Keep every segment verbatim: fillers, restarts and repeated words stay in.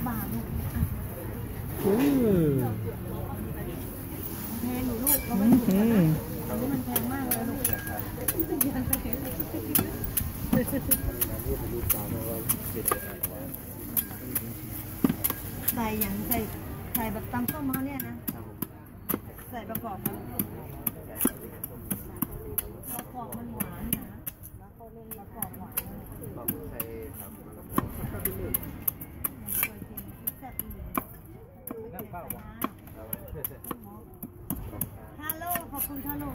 บาทลูกอืมแพงอยู่ลูกเราไม่ถูกนะอันนี้มันแพงมากเลยลูกใส่อย่างใส่ใส่แบบตำส้มเขาเนี่ยนะใส่ประกอบมันประกอบมันหวานนะแล้วก็เล่นประกอบหวานเราใช้ทำมันเคยกินแซ่บดีฮัลโหลขอบคุณค่ะลูก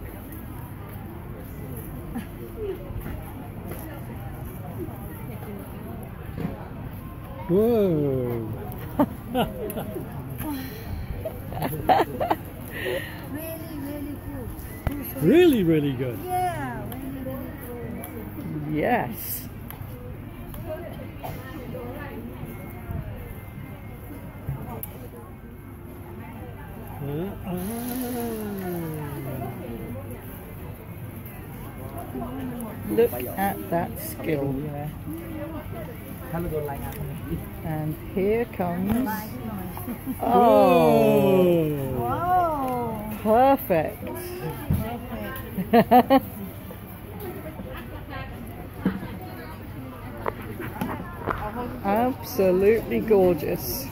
Whoa. really really good Really, really good. yeah really really good Yes. Uh, ah. Look at that skill. And here comes. Oh, wow perfect. perfect Absolutely gorgeous.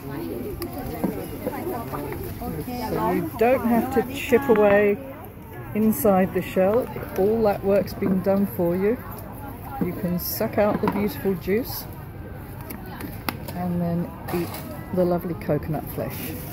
So you don't have to chip away inside the shell. All that work's been done for you. You can suck out the beautiful juice and then eat the lovely coconut flesh.